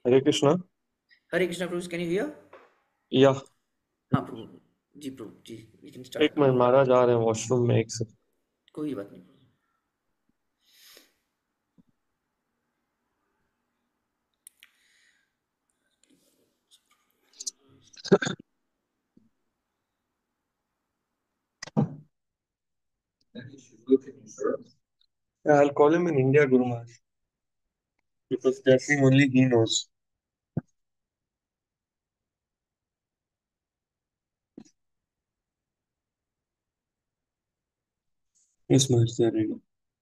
हरे कृष्णा। हरे कृष्णा प्रभु, can you hear? या हाँ प्रभु। जी प्रभु जी, वी कैन एक स्टार्ट। मिनट, महाराज आ रहे हैं वॉशरूम में, एक सेकंड। कोई बात नहीं प्रभु। I'll call him in India, Guru Maharaj, because that's him only he knows. Yes, Maharaj, they are ready.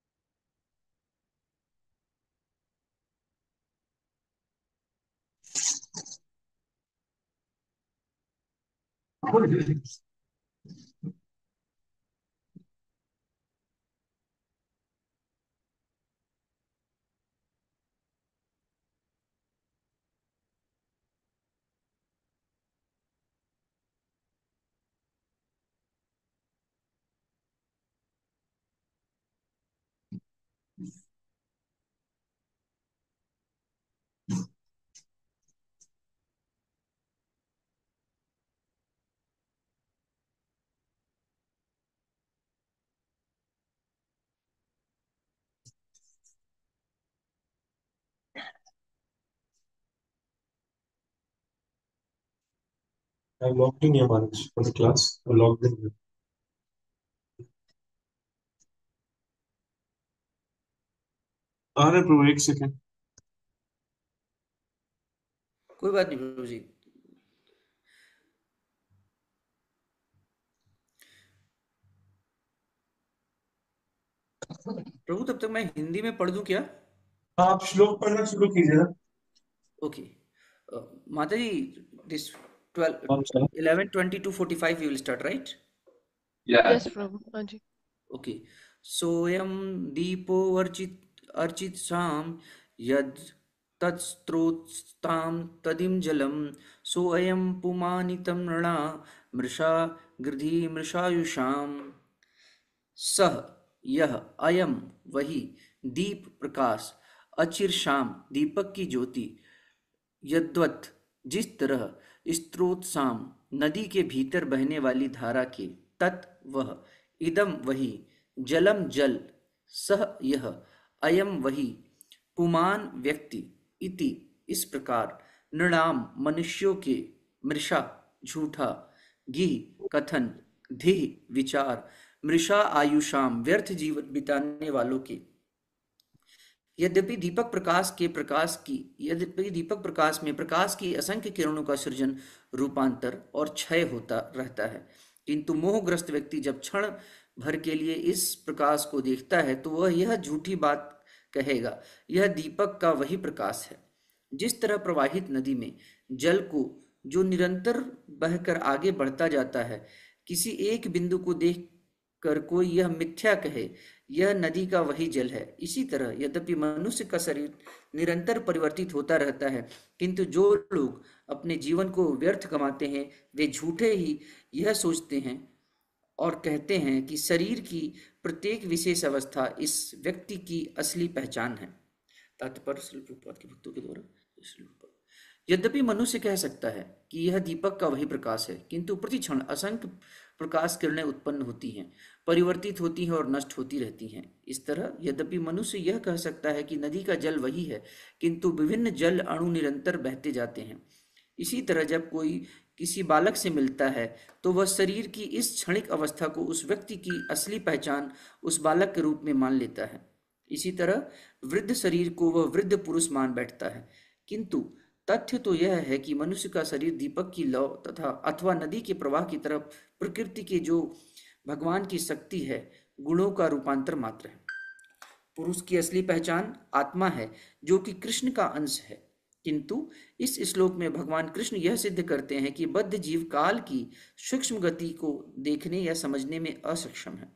I'm logged in here, Maharaj, for the class. I'm logged in here. आ रहे प्रभु, एक second. कोई बात नहीं प्रभु जी। प्रभु तब तक मैं हिंदी में पढ़ दूं क्या? आप श्लोक पढ़ना शुरू कीजिए ना। ओके। माता जी, दिस 12, कौन सा? 11:20 to 45 we will start, right? Yes प्रभु, हाँ जी। ओके। सोऽयं दीपो अर्चित शाम यद तत्स्रोतस्तां तदिं जलम सोऽयं पुमानितं नृणा मृषा गृधी मृषायुषाम। सह यह अयम वही दीप प्रकाश अचिर शाम दीपक की ज्योति यद्वत जिस तरह स्रोतसाम नदी के भीतर बहने वाली धारा के तत् वह इदम वही जलम जल सह यह अयम वही पुमान व्यक्ति इति इस प्रकार नृणाम मनुष्यों के मृषा झूठा गिह कथन धिह विचार मृषा आयुषाम व्यर्थ जीवन बिताने वालों के यद्यपि दीपक प्रकाश में प्रकाश की असंख्य किरणों का सृजन रूपांतर और क्षय होता रहता है, किंतु मोहग्रस्त व्यक्ति जब क्षण भर के लिए इस प्रकाश को देखता है तो वह यह झूठी बात कहेगा, यह दीपक का वही प्रकाश है। जिस तरह प्रवाहित नदी में जल को जो निरंतर बहकर आगे बढ़ता जाता है, किसी एक बिंदु को देख कर कोई यह मिथ्या कहे यह नदी का वही जल है, इसी तरह यद्यपि मनुष्य का शरीर निरंतर परिवर्तित होता रहता है, किंतु जो लोग अपने जीवन को व्यर्थ गंवाते हैं वे झूठे ही यह सोचते हैं और कहते हैं कि शरीर की प्रत्येक विशेष अवस्था इस व्यक्ति की असली पहचान है। तात्पर्य श्रील प्रभुपाद के भक्तों के द्वारा। श्रील प्रभुपाद। यद्यपि मनुष्य कह सकता है कि यह दीपक का वही प्रकाश है, किंतु प्रति क्षण असंख्य प्रकाश किरणें उत्पन्न होती हैं, परिवर्तित होती हैं और नष्ट होती रहती हैं। इस तरह यद्यपि मनुष्य यह कह सकता है कि नदी का जल वही है, किंतु विभिन्न जल अणु निरंतर बहते जाते हैं। इसी तरह जब कोई किसी बालक से मिलता है तो वह शरीर की इस क्षणिक अवस्था को उस व्यक्ति की असली पहचान उस बालक के रूप में मान लेता है। इसी तरह वृद्ध शरीर को वह वृद्ध पुरुष मान बैठता है, किंतु तथ्य तो यह है कि मनुष्य का शरीर दीपक की लौ तथा अथवा नदी के प्रवाह की तरफ प्रकृति के जो भगवान की शक्ति है गुणों का रूपांतर मात्र है। पुरुष की असली पहचान आत्मा है जो कि कृष्ण का अंश है, किंतु इस श्लोक में भगवान कृष्ण यह सिद्ध करते हैं कि बद्ध जीव काल की सूक्ष्म गति को देखने या समझने में असक्षम है।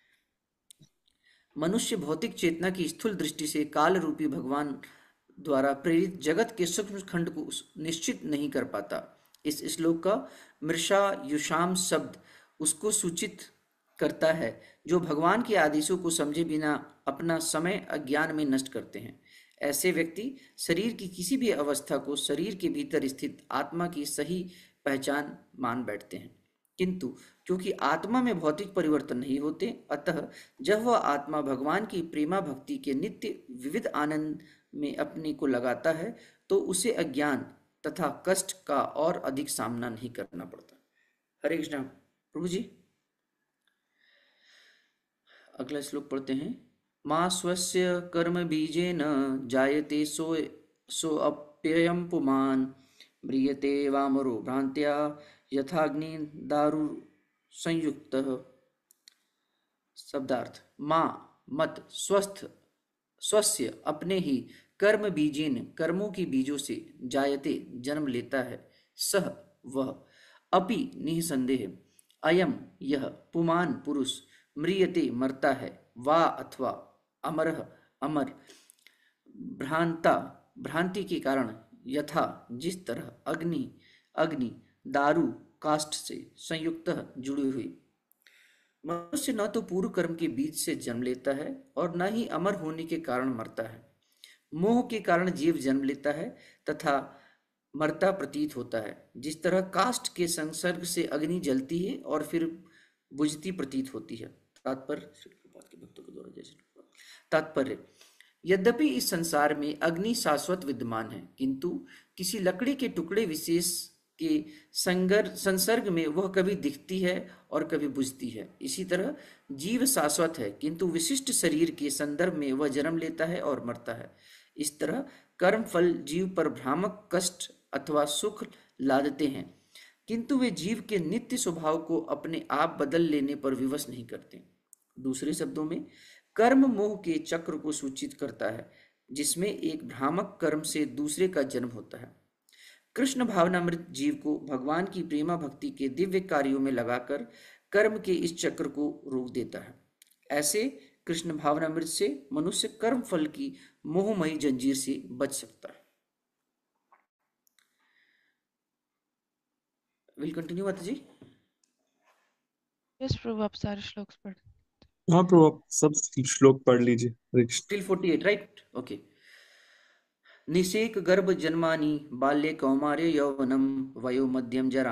मनुष्य भौतिक चेतना की स्थूल दृष्टि से काल रूपी भगवान द्वारा प्रेरित जगत के सूक्ष्म खंड को निश्चित नहीं कर पाता। इस श्लोक का मृषा युषाम शब्द उसको सूचित करता है जो भगवान के आदेशों को समझे बिना अपना समय अज्ञान में नष्ट करते हैं। ऐसे व्यक्ति शरीर की किसी भी अवस्था को शरीर के भीतर स्थित आत्मा की सही पहचान मान बैठते हैं। किंतु क्योंकि आत्मा में भौतिक परिवर्तन नहीं होते, अतः जब वह आत्मा भगवान की प्रेमा भक्ति के नित्य विविध आनंद में अपने को लगाता है, तो उसे अज्ञान तथा कष्ट का और अधिक सामना नहीं करना पड़ता। हरे कृष्णा प्रभु जी। अगला श्लोक पढ़ते हैं। मा स्वस्य कर्म बीजेन जायते सोऽप्ययं पुमान्, म्रियते वामरो भ्रांत्या यथाग्नि दारु संयुक्तः। शब्दार्थ। माँ मत स्वस्थ स्वस्य अपने ही कर्म बीजेन कर्मों के बीजों से जायते जन्म लेता है, सह वह, अपि निसंदेह, अयम यह, पुमान पुरुष, म्रियते मरता है, वा अथवा, अमरः अमर, भ्रांता भ्रांति के कारण, यथा जिस तरह, अग्नि अग्नि, दारु काष्ठ से, संयुक्त जुड़ी हुई। मनुष्य न तो पूर्व कर्म के बीज से जन्म लेता है और न ही अमर होने के कारण मरता है। मोह के कारण जीव जन्म लेता है तथा मरता प्रतीत होता है, जिस तरह काष्ठ के संसर्ग से अग्नि जलती है और फिर बुझती प्रतीत होती है। तात्पर्य। यद्यपि इस संसार में अग्नि शाश्वत विद्यमान है, किंतु किसी लकड़ी के टुकड़े विशेष के संसर्ग में वह कभी दिखती है और कभी बुझती है। इसी तरह जीव शाश्वत है, किंतु विशिष्ट शरीर के संदर्भ में वह जन्म लेता है और मरता है। इस तरह कर्म फल जीव पर भ्रामक कष्ट अथवा सुख लादते हैं, किंतु वे जीव के नित्य स्वभाव को अपने आप बदल लेने पर विवश नहीं करते। दूसरे शब्दों में, कर्म मोह के चक्र को सूचित करता है, जिसमें एक भ्रामक कर्म से दूसरे का जन्म होता है। कृष्ण भावनामृत जीव को भगवान की प्रेमा भक्ति के दिव्य कार्यों में लगाकर कर्म के इस चक्र को रोक देता है। ऐसे कृष्ण भावनामृत से मनुष्य कर्म फल की मोहमयी जंजीर से बच सकता है। विल कंटिन्यू माता जी। यस प्रभु, आप सारे श्लोक पढ़। हाँ प्रभु, आप सब श्लोक पढ़ लीजिए। हरे कृष्ण। Till 48, right? ओके। निषेक गर्भ जन्मानि, बाल्ये कौमार्य यौवनम, वयो मध्यम जरा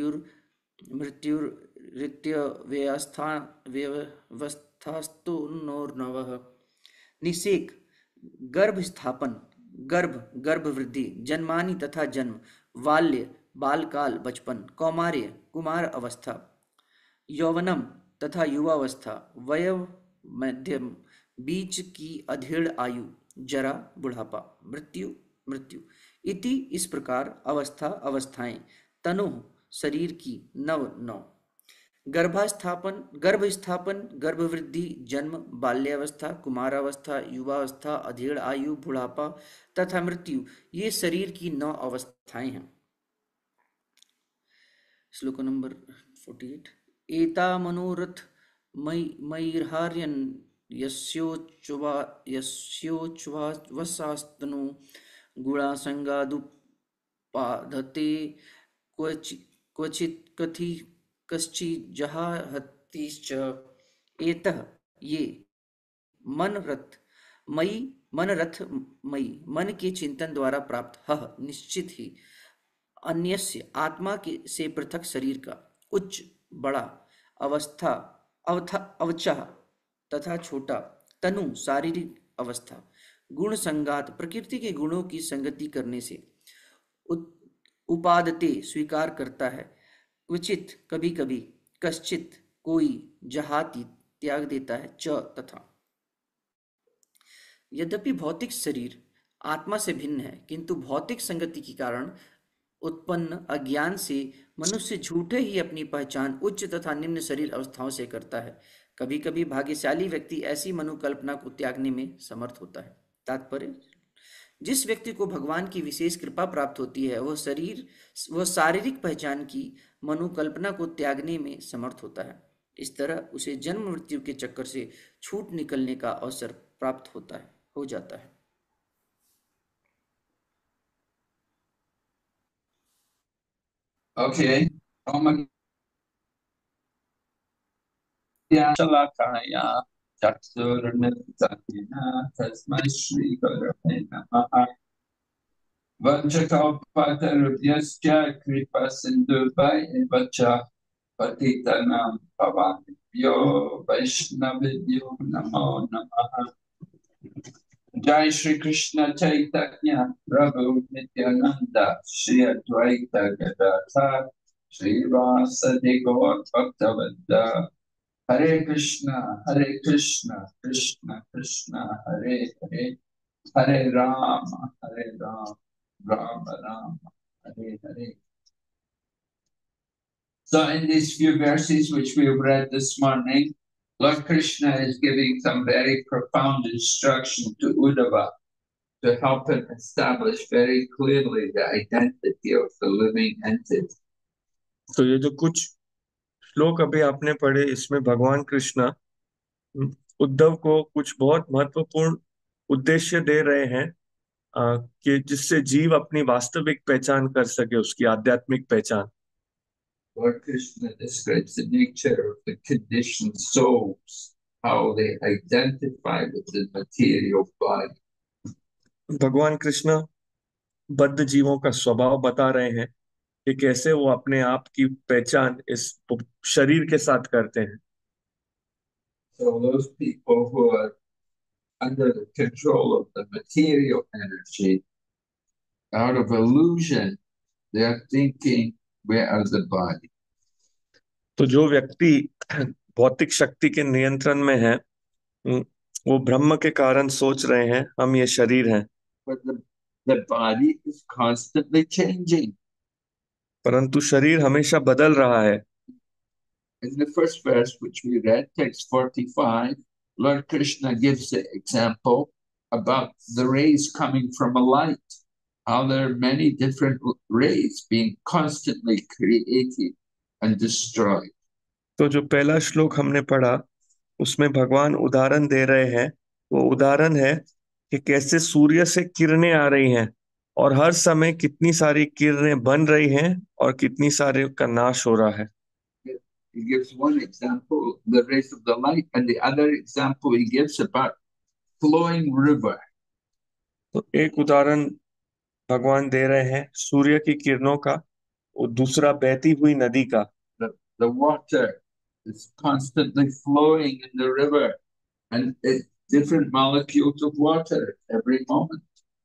मृत्युर्व्यवस्था व्यवस्थास्तु नोर्नवः। निषेक गर्भ स्थापन, गर्भ गर्भ वृद्धि, जन्मानि तथा जन्म, बाल्य बालकाल बचपन, कौमार्य कुमार अवस्था, यौवनम तथा युवावस्था, वयव मध्यम बीच की अधेड़ आयु, जरा बुढ़ापा, मृत्यु मृत्यु, इति इस प्रकार अवस्था अवस्थाएं, तनु शरीर की नव नौ, गर्भ स्थापन, गर्भवृद्धि, जन्म, बाल्यावस्था, कुमारावस्था, युवावस्था, अधेड़ आयु, बुढ़ापा तथा मृत्यु, ये शरीर की 9 अवस्थाएं हैं। श्लोक नंबर 48। एता मनोरथ मयिर्हार्यन् यस्योच्छ्वासस्तनु गुणासंगादुपाधते, क्वचित् कथि कश्चिज्जहातीश्च। एतः ये मनरथ मयि, मन के चिंतन द्वारा प्राप्त, हह निश्चित ही, अन्यस्य आत्मा के से पृथक शरीर का, उच्च बड़ा, अवस्था अवचह तथा छोटा, तनु शारीरिक अवस्था, गुण संगात प्रकृति के गुणों की संगति करने से, उपादते स्वीकार करता है, क्वचित कभी कभी, कश्चित कोई, जहाति त्याग देता है, च तथा। यद्यपि भौतिक शरीर आत्मा से भिन्न है, किंतु भौतिक संगति के कारण उत्पन्न अज्ञान से मनुष्य झूठे ही अपनी पहचान उच्च तथा निम्न शरीर अवस्थाओं से करता है। कभी कभी भाग्यशाली व्यक्ति ऐसी मनोकल्पना को त्यागने में समर्थ होता है। तात्पर्य। जिस व्यक्ति को भगवान की विशेष कृपा प्राप्त होती है, वह शारीरिक पहचान की मनोकल्पना को त्यागने में समर्थ होता है। इस तरह उसे जन्म मृत्यु के चक्कर से छूट निकलने का अवसर प्राप्त हो जाता है। ओके, चला कहाँ यहाँ चक्षुर्मिलितं तस्मै श्रीगुरवे नमः। वंशकल्पतरुभ्यश्च कृपासिन्धुभ्यैव च पतितानां पावनेभ्यो वैष्णवेभ्यो नमो नमः। जय श्री कृष्ण चैतन्य प्रभु नित्यानंद श्री अद्वैत गदाधर श्रीवासदि गौर भक्तवृंद। हरे कृष्ण कृष्ण कृष्ण हरे हरे, हरे Ram Ram Ram Hare Hare. So in these few verses which we have read this morning, Lord Krishna is giving some very profound instruction to Uddhava to help him establish very clearly the identity of the living entity. तो ये जो कुछ श्लोक अभी आपने पढ़े, इसमें भगवान कृष्ण उद्धव को कुछ बहुत महत्वपूर्ण उद्देश्य दे रहे हैं कि जिससे जीव अपनी वास्तविक पहचान कर सके, उसकी आध्यात्मिक पहचान. Lord Krishna describes the nature of the conditioned souls, how they identify with the material body. भगवान कृष्ण बद्ध जीवों का स्वभाव बता रहे हैं कि कैसे वो अपने आप की पहचान इस शरीर के साथ करते हैं. So those people who are under the control of the material energy, out of illusion, they are thinking, where are the body? तो जो व्यक्ति भौतिक शक्ति के नियंत्रण में है, वो ब्रह्म के कारण सोच रहे हैं हम ये शरीर हैं. But the body is constantly changing. परंतु शरीर हमेशा बदल रहा है. In the first verse which we read, text 45, Lord Krishna gives the example about the rays coming from a light, how there are many different rays being constantly created and destroyed. तो जो पहला श्लोक हमने पढ़ा, उसमें भगवान उदाहरण दे रहे हैं. वो उदाहरण है कि कैसे सूर्य से किरणें आ रही हैं और हर समय कितनी सारी किरणें बन रही हैं और कितनी सारे का नाश हो रहा है. He gives one example, the rays of the light, and the other example he gives about flowing river. तो एक उदाहरण भगवान दे रहे हैं सूर्य की किरणों का, और दूसरा बहती हुई नदी का. The water is constantly flowing in the river, and it's different molecules of water every moment.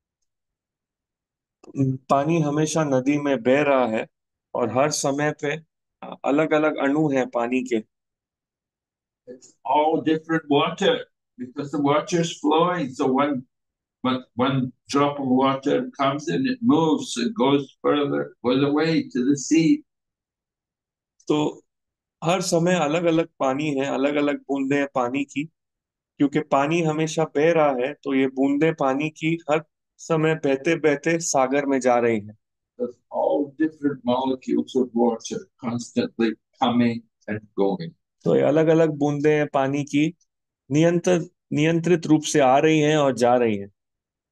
पानी हमेशा नदी में बह रहा है और हर समय पे अलग अलग अणु हैं पानी के. It's all different water because the water is flowing. So one drop of water comes and it moves, it goes further, goes away to the sea. तो हर समय अलग अलग पानी है, अलग अलग बूंदे हैं पानी की, क्योंकि पानी हमेशा बह रहा है. तो ये बूंदे पानी की हर समय बहते बहते सागर में जा रही हैं. There's all different molecules of water constantly coming and going. तो ये अलग अलग बूंदे हैं पानी की नियंत्रित रूप से आ रही हैं और जा रही हैं.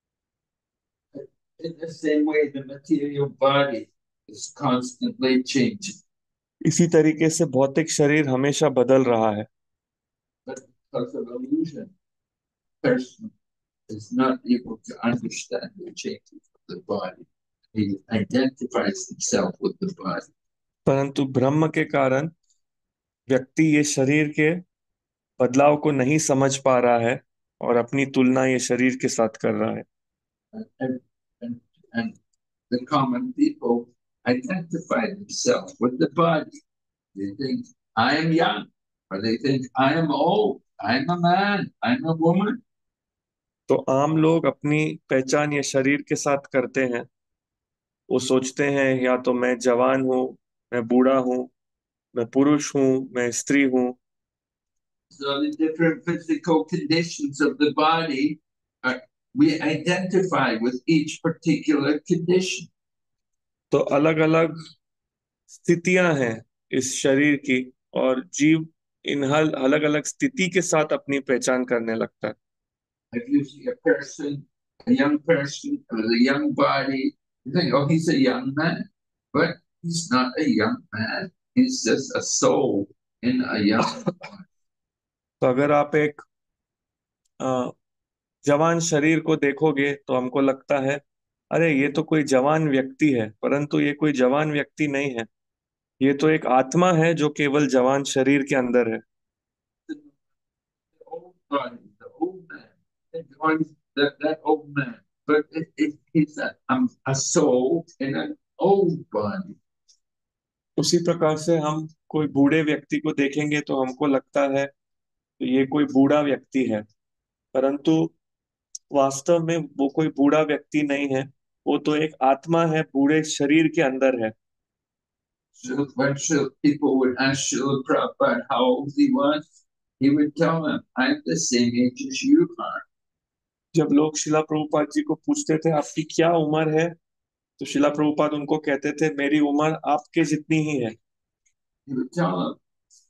In the same way, the material body is constantly changing. इसी तरीके से भौतिक शरीर हमेशा बदल रहा है. But because of illusion, person is not able to understand the changes of the body. He identifies himself with the body. परंतु ब्रह्म के कारण व्यक्ति ये शरीर के बदलाव को नहीं समझ पा रहा है और अपनी तुलना ये शरीर के साथ कर रहा है. And the common people identify themselves with the body. They think, I am young, or they think, I am old, I am a man, I am a woman. तो आम लोग अपनी पहचान ये शरीर के साथ करते हैं. वो सोचते हैं या तो मैं जवान हूँ, मैं बूढ़ा हूँ, मैं पुरुष हूँ, मैं स्त्री हूँ. So the different physical conditions of the body, we identify with each particular condition. तो अलग अलग स्थितियां हैं इस शरीर की, और जीव इन अलग अलग स्थिति के साथ अपनी पहचान करने लगता है. If you see a person, a young person with a young body, you think, oh, he's a young man. But he's not a young man. He's just a soul in a young body. तो अगर आप एक जवान शरीर को देखोगे तो हमको लगता है अरे ये तो कोई जवान व्यक्ति है, परंतु ये कोई जवान व्यक्ति नहीं है। ये तो एक आत्मा है जो केवल जवान शरीर के अंदर है। old body, the old man, that old man, but it's a soul in an old body. उसी प्रकार से हम कोई बूढ़े व्यक्ति को देखेंगे तो हमको लगता है तो ये कोई बूढ़ा व्यक्ति है, परंतु वास्तव में वो कोई बूढ़ा व्यक्ति नहीं है। वो तो एक आत्मा है, बूढ़े शरीर के अंदर है। So when people would ask Srila Prabhupada how old he was, he would tell them, I'm the same age as you are. जब लोग शिला प्रभुपाद जी को पूछते थे आपकी क्या उम्र है, तो शिला प्रभुपाद उनको कहते थे मेरी उम्र आपके जितनी ही है। He would tell them,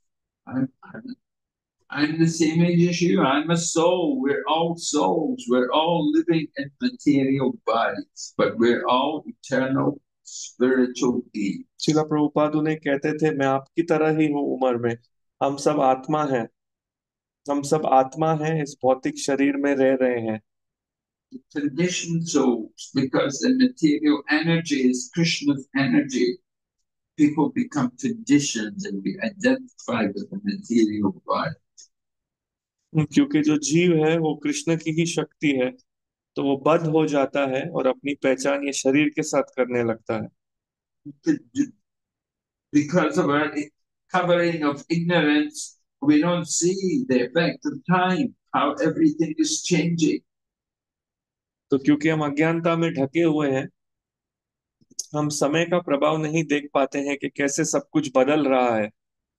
I'm the same age as you. I'm a soul. We're all souls. We're all living in material bodies, but we're all eternal spiritual beings. शिला प्रभुपाद उन्हें कहते थे मैं आपकी तरह ही हूँ उम्र में, हम सब आत्मा हैं, हम सब आत्मा हैं, इस भौतिक शरीर में रह रहे हैं। Conditioned souls, because the material energy is Krishna's energy, people become conditioned and be identified with the material body. क्योंकि जो जीव है वो कृष्ण की ही शक्ति है, तो वो बद्ध हो जाता है और अपनी पहचान ये शरीर के साथ करने लगता है। Because of our covering of ignorance, we don't see the effect of time, how everything is changing. तो क्योंकि हम अज्ञानता में ढके हुए हैं, हम समय का प्रभाव नहीं देख पाते हैं कि कैसे सब कुछ बदल रहा है।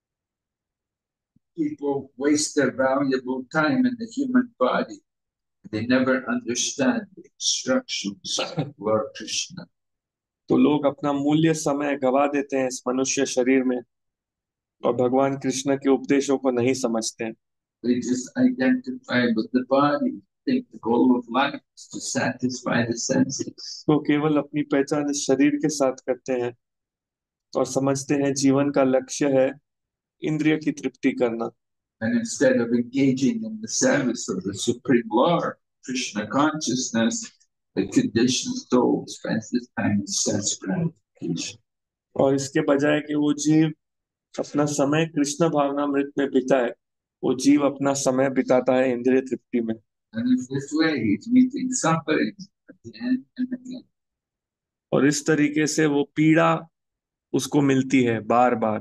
People waste their valuable time in the human body. They never understand the instructions of Lord Krishna. तो लोग अपना मूल्य समय गवा देते हैं इस मनुष्य शरीर में और भगवान कृष्ण के उपदेशों को नहीं समझते हैं। They just identify with the body. Think the goal of life is to satisfy the senses. तो केवल अपनी पहचान इस शरीर के साथ करते हैं और समझते हैं जीवन का लक्ष्य है इंद्रिय की तृप्ति करना। And instead of engaging in the service of the Supreme Lord, Krishna consciousness, the conditioned soul spends his time in sense gratification. और इसके बजाय कि वो जीव अपना समय कृष्ण भावनामृत में बिताए, वो जीव अपना समय बिताता है इंद्रिय तृप्ति में। And in this way, he's meeting suffering again and again. और इस तरीके से वो पीड़ा उसको मिलती है बार बार।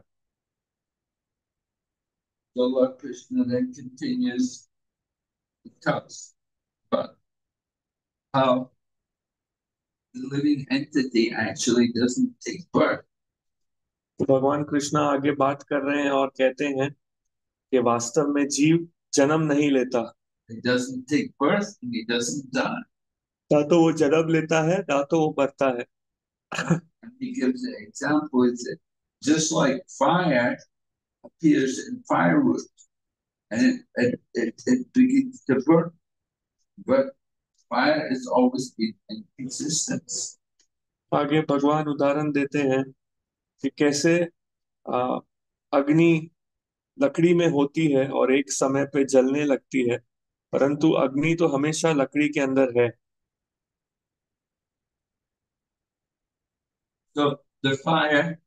So Lord Krishna then continues to tell us about how the living entity actually doesn't take birth. तो भगवान कृष्ण आगे बात कर रहे हैं और कहते हैं कि वास्तव में जीव जन्म नहीं लेता। He doesn't take birth and he doesn't die. ना तो वो जन्म लेता है, ना तो वो मरता है। And he gives an example, is that just like fire appears in firewood and it begins to burn, but fire has always been in existence. आगे भगवान उदाहरण देते हैं कि कैसे आ, अग्नि लकड़ी में होती है और एक समय पे जलने लगती है, परंतु अग्नि तो हमेशा लकड़ी के अंदर है। So the fire,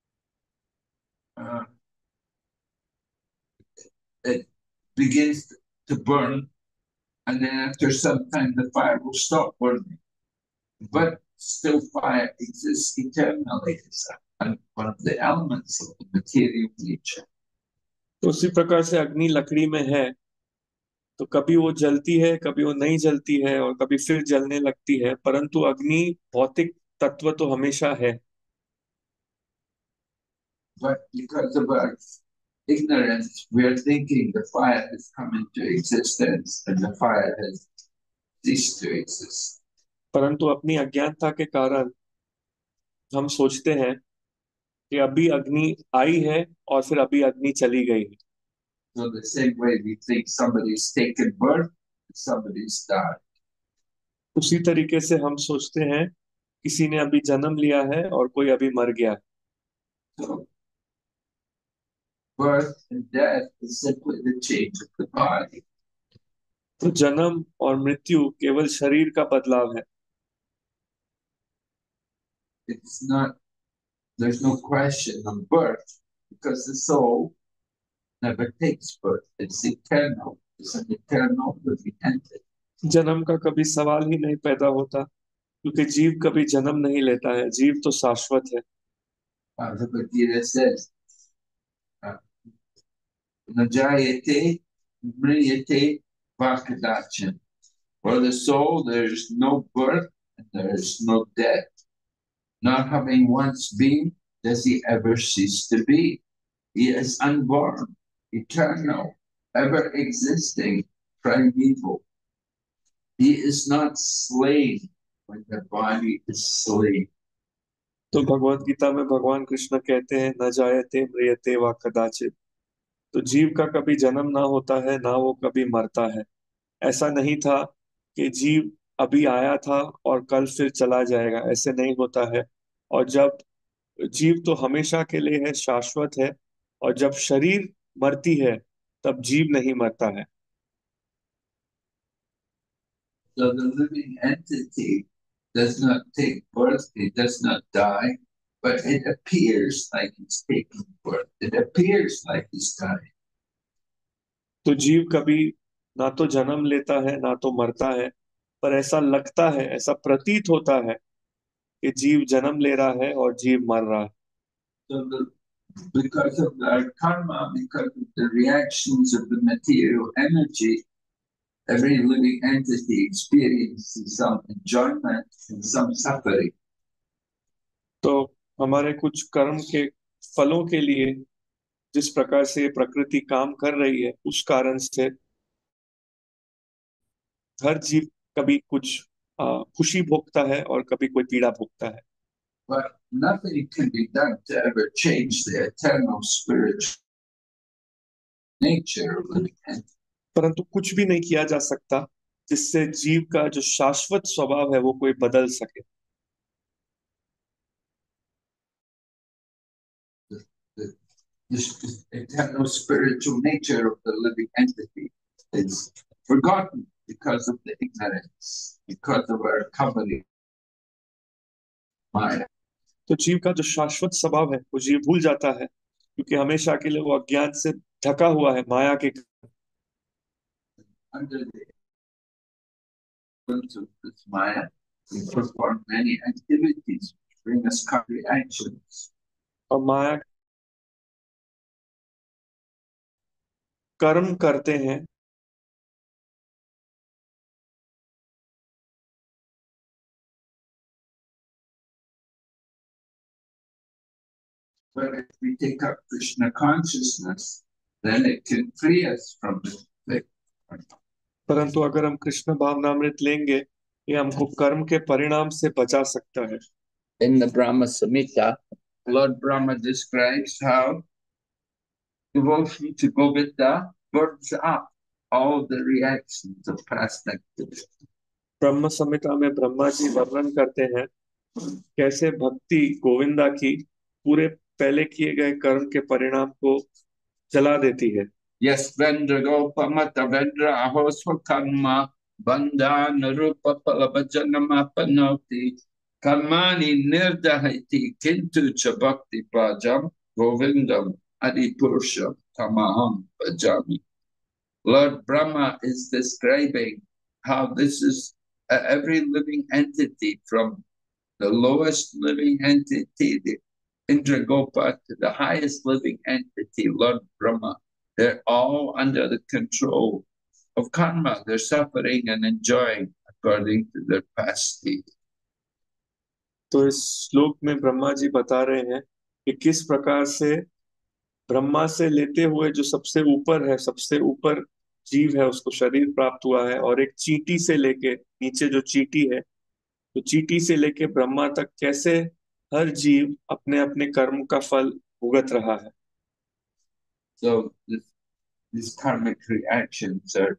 it begins to burn, and then after some time the fire will stop burning. But still fire exists eternally. It's one of the elements of the material nature. तो उसी प्रकार से अग्नि लकड़ी में है, तो कभी वो जलती है, कभी वो नहीं जलती है और कभी फिर जलने लगती है, परंतु अग्नि भौतिक तत्व तो हमेशा है। But because of our ignorance, we are thinking the fire has come into existence and the fire has ceased to exist. परंतु अपनी अज्ञानता के कारण हम सोचते हैं कि अभी अग्नि आई है और फिर अभी अग्नि चली गई है। So the same way we think somebody's taken birth and somebody's died. उसी तरीके से हम सोचते हैं किसी ने अभी जन्म लिया है और कोई अभी मर गया है। So birth and death is simply the change of the body. तो जन्म और मृत्यु केवल शरीर का बदलाव है। It's not, there's no question of birth because the soul never takes birth. It's eternal. It's an eternal living entity. जन्म का कभी सवाल ही नहीं पैदा होता क्योंकि जीव कभी जन्म नहीं लेता है, जीव तो शाश्वत है। Bhagavad Gita says, Najayate Mriyate Vakadachan. For the soul, there is no birth and there is no death. Not having once been, does he ever cease to be. He is unborn, eternal, ever existing, primeval. He is not slain when the body is slain. तो भगवत गीता में भगवान कृष्ण कहते हैं, न जायते म्रियते वा कदाचित। तो जीव का कभी जन्म ना होता है, ना वो कभी मरता है। ऐसा नहीं था कि जीव अभी आया था और कल फिर चला जाएगा, ऐसे नहीं होता है। और जब जीव तो हमेशा के लिए है, शाश्वत है। और जब शरीर मरती है तब जीव नहीं मरता है। So the living entity does not take birth, it does not die, but it appears like it's taking birth. It appears like it's dying. तो जीव कभी ना तो जन्म लेता है ना तो मरता है, पर ऐसा लगता है, ऐसा प्रतीत होता है कि जीव जन्म ले रहा है और जीव मर रहा है। So because of our karma, because of the reactions of the material energy, every living entity experiences some enjoyment and some suffering. तो हमारे कुछ कर्म के फलों के लिए जिस प्रकार से प्रकृति काम कर रही है, उस कारण से हर जीव कभी कुछ खुशी भोगता है और कभी कोई पीड़ा भोगता है। But nothing can be done to ever change the eternal spiritual nature of living entity. परंतु कुछ भी नहीं किया जा सकता जिससे जीव का जो शाश्वत स्वभाव है वो कोई बदल सके। This eternal spiritual nature of the living entity is forgotten because of the ignorance, because of our covering Maya. तो जीव का जो शाश्वत स्वभाव है वो जीव भूल जाता है क्योंकि हमेशा के लिए वो अज्ञान से ढका हुआ है, माया के। Under the influence of this Maya, we perform many activities which bring us reactions. और माया कर्म करते हैं But if we take up Krishna consciousness, then it can free us from the परंतु अगर हम कृष्ण भावनामृत लेंगे, ये हमको कर्म के परिणाम से बचा सकता है। In the Brahma Samhita, Lord Brahma describes how devotion to Govinda burns up all the reactions of past activity. ब्रह्म संहिता में ब्रह्मा जी वर्णन करते हैं कैसे भक्ति गोविंदा की पूरे पहले किए गए कर्म के परिणाम को जला देती है। Yes, Vendra Gopamata Vendra Ahosvakarma Bandhan Rupa Palavajanama Panoti Karmani Nirdahiti Kintu Chabakti Bhajam Govindam Adipurusham Tamaham Bhajami. Lord Brahma is describing how this is every living entity, from the lowest living entity, the Indragopa, to the highest living entity, Lord Brahma. They're all under the control of karma. They're suffering and enjoying according to their past state. तो इस श्लोक में ब्रह्मा जी बता रहे हैं कि किस प्रकार से ब्रह्मा से लेते हुए जो सबसे ऊपर है, सबसे ऊपर जीव है, उसको शरीर प्राप्त हुआ है, और एक चींटी से लेके नीचे जो चींटी है, तो चींटी से लेके ब्रह्मा तक कैसे हर जीव अपने अपने कर्म का फल भुगत रहा है। So these karmic reactions are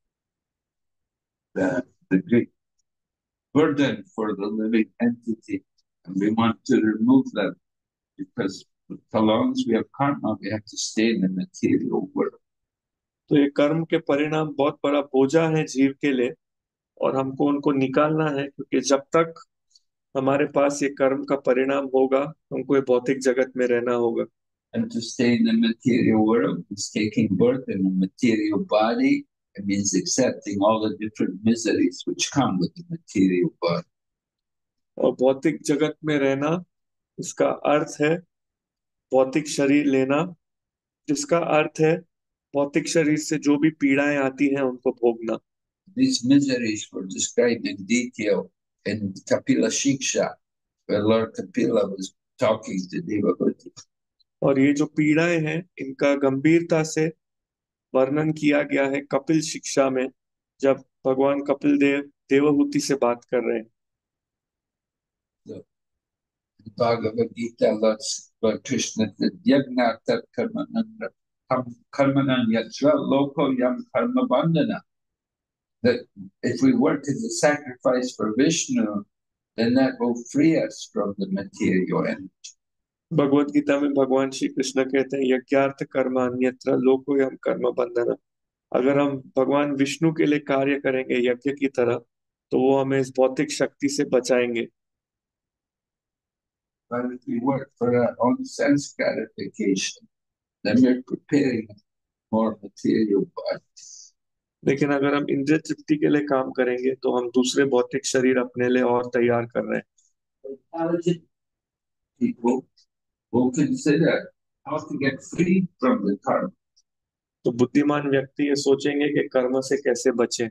the great burden for the living entity, and we want to remove them because so long as we have karma, we have to stay in the material world. तो ये कर्म के परिणाम बहुत बड़ा बोझा है जीव के लिए, और हमको उनको निकालना है, क्योंकि जब तक हमारे पास ये कर्म का परिणाम होगा, हमको ये भौतिक जगत में रहना होगा। And to stay in the material world is taking birth in a material body. It means accepting all the different miseries which come with the material body. और भौतिक जगत में रहना, इसका अर्थ है भौतिक शरीर लेना, जिसका अर्थ है भौतिक शरीर से जो भी पीड़ाएं आती हैं उनको भोगना। These miseries were described in detail in Kapila Shiksha, where Lord Kapila was talking to Devahuti. और ये जो पीड़ाएं हैं, इनका गंभीरता से वर्णन किया गया है कपिल शिक्षा में, जब भगवान कपिल देव देवहूति से बात कर रहे हैं। The Bhagavad Gita, Lord Krishna said, Yagna tat karmanan yatra loko yam karma bandhana. That if we work as a sacrifice for Vishnu, then that will free us from the material energy. Bhagavad Gita में भगवान श्री कृष्ण कहते हैं, यज्ञार्थ कर्म अन्यत्र लोकोयम कर्म बंधन। अगर हम भगवान विष्णु के लिए कार्य करेंगे यज्ञ की तरह, तो वो हमें इस भौतिक शक्ति से बचाएंगे। But if we work for our own sense gratification, then we're preparing more material bodies. लेकिन अगर हम इंद्रिय तृप्ति के लिए काम करेंगे, तो हम दूसरे भौतिक शरीर अपने लिए और तैयार कर रहे हैं। Intelligent people will consider how to get free from the karma. तो बुद्धिमान व्यक्ति ये सोचेंगे कि कर्म से कैसे बचें,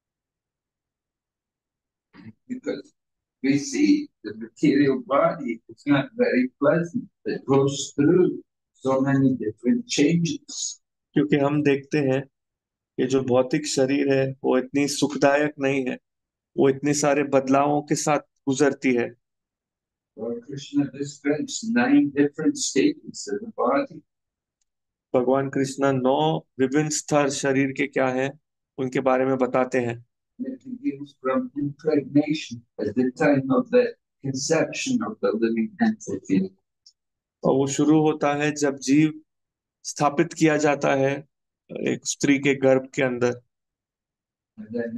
Because we see the material body is not very pleasant. It goes through so many different changes. क्योंकि हम देखते हैं कि जो भौतिक शरीर है वो इतनी सुखदायक नहीं है, वो इतने सारे बदलावों के साथ गुजरती है। Lord Krishna describes 9 different stages of the body. भगवान कृष्ण 9 विभिन्न स्तर शरीर के क्या है उनके बारे में बताते हैं। It begins from impregnation at the time of the conception of the living entity. और वो शुरू होता है जब जीव स्थापित किया जाता है एक स्त्री के गर्भ के अंदर। And then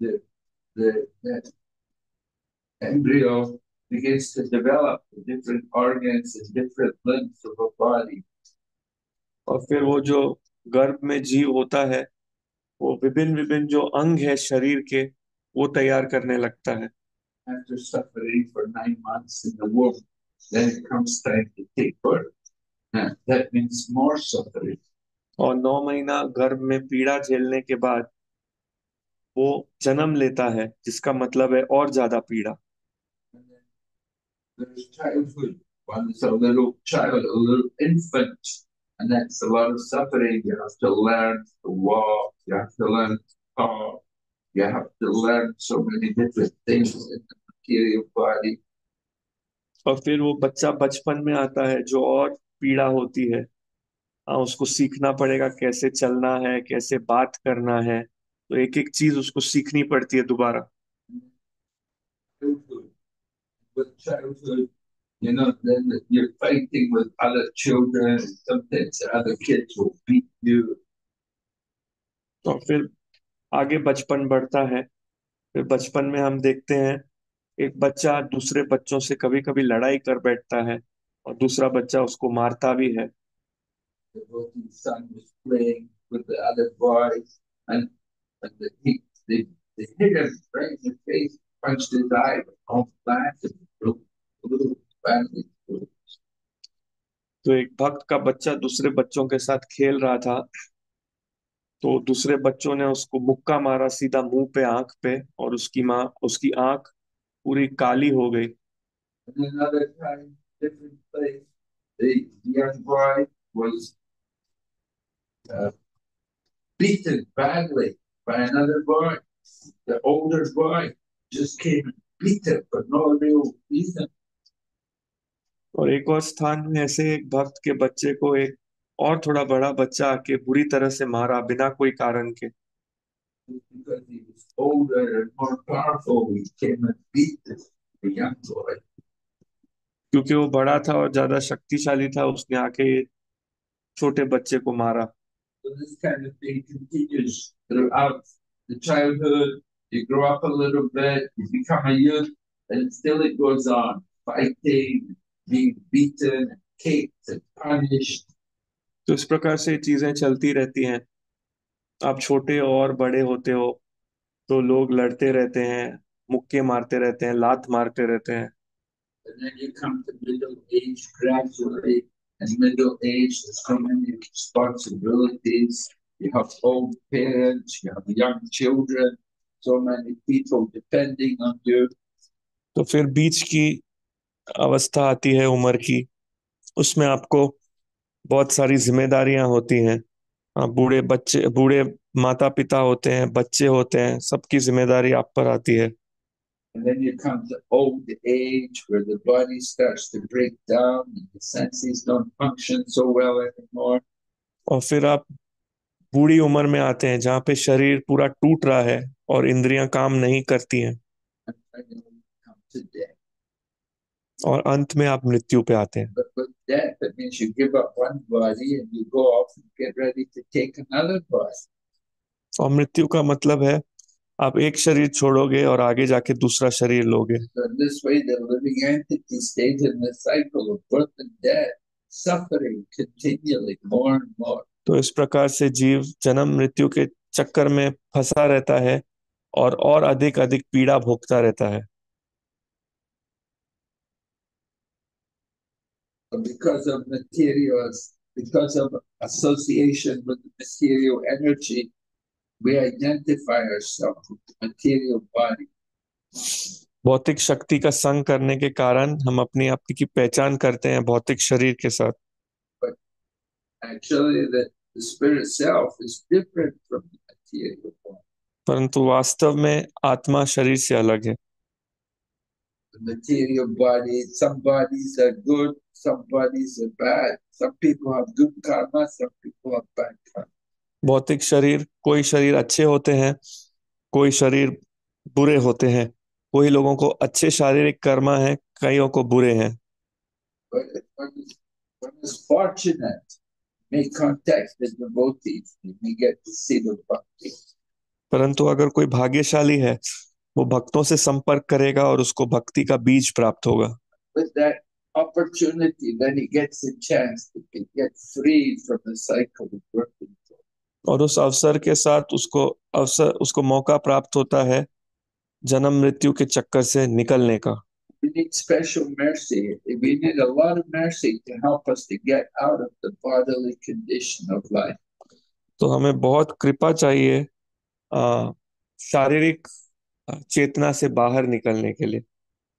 the embryo begins to develop the different organs and different limbs of a body. और फिर वो जो गर्भ में जीव होता है, वो विभिन्न विभिन्न जो अंग है शरीर के, वो तैयार करने लगता है। After suffering for 9 months in the womb, then it comes time to take birth. That means more suffering. और 9 महीना गर्भ में पीड़ा झेलने के बाद वो जन्म लेता है, जिसका मतलब है और ज्यादा पीड़ा। And then there's childhood. One is a little child, a little infant, and that's a lot of suffering. You have to learn to walk, you have to learn to talk, you have to learn so many different things in the material body. और फिर वो बच्चा बचपन में आता है, जो और पीड़ा होती है। उसको सीखना पड़ेगा कैसे चलना है, कैसे बात करना है, तो एक एक चीज उसको सीखनी पड़ती है दोबारा। Childhood. With childhood, then you're fighting with other children, and sometimes the other kids will beat you. तो फिर आगे बचपन बढ़ता है। फिर बचपन में हम देखते हैं एक बच्चा दूसरे बच्चों से कभी कभी लड़ाई कर बैठता है, और दूसरा बच्चा उसको मारता भी है। The devotee's son was playing with the other boys, and they hit him right in the face, punched his eye, all black and blue, badly. तो एक भक्त का बच्चा दूसरे बच्चों के साथ खेल रहा था, तो दूसरे बच्चों ने उसको मुक्का मारा सीधा मुंह पे, आंख पे, और उसकी आंख पूरी काली हो गई। And another time, different place, the young boy was beaten badly by another boy. The older boy just came and beat him for no real reason. और एक और स्थान में ऐसे एक भक्त के बच्चे को एक और थोड़ा बड़ा बच्चा आके बुरी तरह से मारा बिना कोई कारण के। Because he was older and more powerful, he came and beat the young boy. क्योंकि वो बड़ा था और ज्यादा शक्तिशाली था, उसने आके छोटे बच्चे को मारा। So So this kind of thing continues throughout the childhood. You grow up a little bit, you become a youth, and still it goes on. Fighting, being beaten, kicked, and punished. तो इस प्रकार से चीजें चलती रहती हैं। आप छोटे और बड़े होते हो तो लोग लड़ते रहते हैं, मुक्के मारते रहते हैं, लात मारते रहते हैं। And then you come to middle age gradually. And middle age, there's so many responsibilities. You have old parents, you have young children, so many people depending on you. तो फिर बीच की अवस्था आती है उम्र की, उसमें आपको बहुत सारी जिम्मेदारियां होती हैं। बूढ़े माता पिता होते हैं, बच्चे होते हैं, सबकी जिम्मेदारी आप पर आती है। And then you come to old age where the body starts to break down and the senses don't function so well anymore. और फिर आप बूढ़ी उम्र में आते हैं जहाँ पे शरीर पूरा टूट रहा है और इंद्रियां काम नहीं करती हैं। And then you come to death. और अंत में आप मृत्यु पे आते हैं। But with death, that means you give up one body and you go off and get ready to take another body. और मृत्यु का मतलब है आप एक शरीर छोड़ोगे और आगे जाके दूसरा शरीर लोगे। So in this way, the living entity stays in the cycle of birth and death, suffering continually more and more. तो इस प्रकार से जीव जन्म मृत्यु के चक्कर में फंसा रहता है और अधिक अधिक पीड़ा भोगता रहता है। Because of materials, because of association with the material energy, we identify ourselves with the material body. भौतिक शक्ति का संग करने के कारण हम अपनी आप की पहचान करते हैं भौतिक शरीर के साथ। But actually, the spirit self is different from the material body. परंतु वास्तव में आत्मा शरीर से अलग है। The material body, some bodies are good, some bodies are bad. Some people have good karma, some people have bad karma. भौतिक शरीर, कोई शरीर अच्छे होते हैं, कोई शरीर बुरे होते हैं। कोई लोगों को अच्छे शारीरिक कर्म है, कईयों को बुरे हैं। But one is fortunate, make contact with the devotees, and we get to see the bhakti. परंतु अगर कोई भाग्यशाली है, वो भक्तों से संपर्क करेगा और उसको भक्ति का बीज प्राप्त होगा। With that opportunity, then he gets a chance to get free from the cycle of birth and death. और उस अवसर के साथ उसको मौका प्राप्त होता है जन्म मृत्यु के चक्कर से निकलने का। We need special mercy. We need a lot of mercy to help us to get out of the bodily condition of life. तो हमें बहुत कृपा चाहिए शारीरिक चेतना से बाहर निकलने के लिए।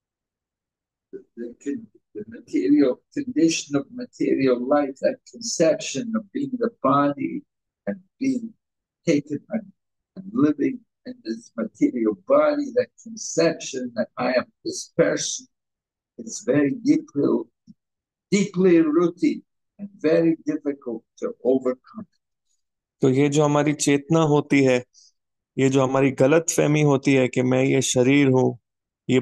The material condition of material life, that conception of being the body and being taken and living in this material body, that conception that I am this person, it's very deeply rooted and very difficult to overcome. तो ये जो हमारी चेतना होती है, ये जो हमारी गलत फहमी होती है कि मैं ये शरीर हूँ, ये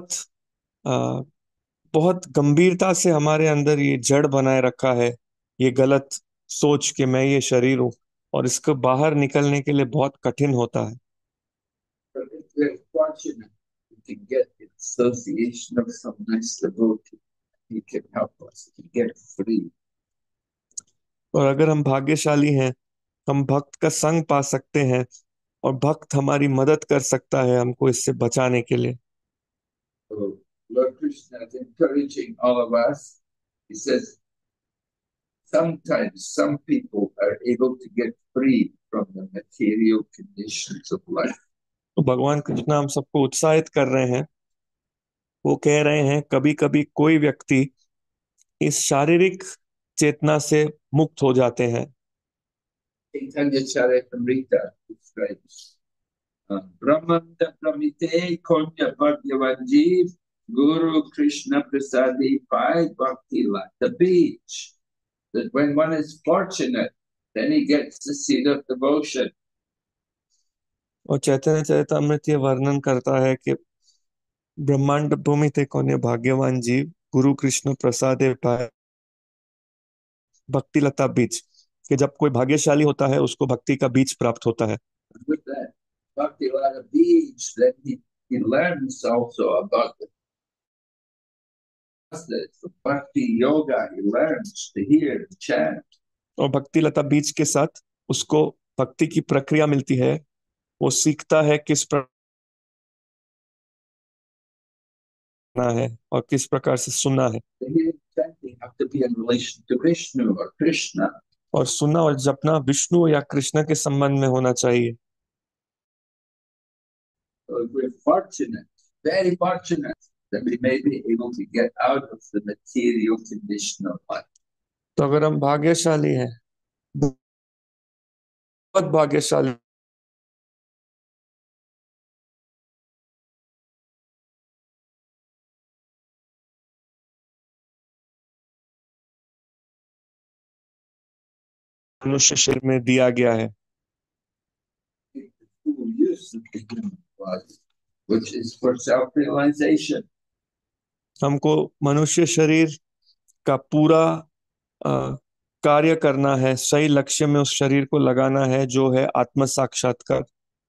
बहुत गंभीरता से हमारे अंदर ये जड़ बनाए रखा है, ये गलत सोच कि मैं ये शरीर हूँ, और इसको बाहर निकलने के लिए बहुत कठिन होता है। But if we're fortunate, we can get the association of some nice devotee, he can help us to get free. और अगर हम भाग्यशाली हैं, हम भक्त का संग पा सकते हैं और भक्त हमारी मदद कर सकता है हमको इससे बचाने के लिए। So Lord Krishna is encouraging all of us. He says, sometimes some people are able to get free from the material conditions of life. तो भगवान कृष्ण हम सबको उत्साहित कर रहे हैं। वो कह रहे हैं कभी कभी कोई व्यक्ति इस शारीरिक चेतना से मुक्त हो जाते हैं। Chaitanya Charitamrita describes Brahmanta Pramite Konya Bhagyavanji Guru Krishna Prasadi Pai Bhakti Lata Beach. That when one is fortunate, then he gets the seed of devotion. और चैतन्य चरितामृत ये वर्णन करता है कि ब्रह्मांड भूमि थे कौन भाग्यवान जीव गुरु कृष्ण प्रसादे पाए भक्ति लता बीज, कि जब कोई भाग्यशाली होता है उसको भक्ति का बीज प्राप्त होता है। With that bhakti Lada beach, then he learns also about the bhakti yoga. He learns to hear, to chant. और भक्ति लता बीज के साथ उसको भक्ति की प्रक्रिया मिलती है, वो सीखता है किस प्रकार है और किस प्रकार से सुनना है। The hearing chanting have to be in relation to Vishnu or Krishna. और सुनना और जपना विष्णु या कृष्ण के संबंध में होना चाहिए। So we're fortunate, very fortunate, that we may be able to get out of the material condition of life. तो अगर हम भाग्यशाली हैं, बहुत भाग्यशाली, मनुष्य शरीर में दिया गया है, Full use of the human body, which is for self-realization. हमको मनुष्य शरीर का पूरा कार्य करना है, सही लक्ष्य में उस शरीर को लगाना है जो है आत्म साक्षात्कार।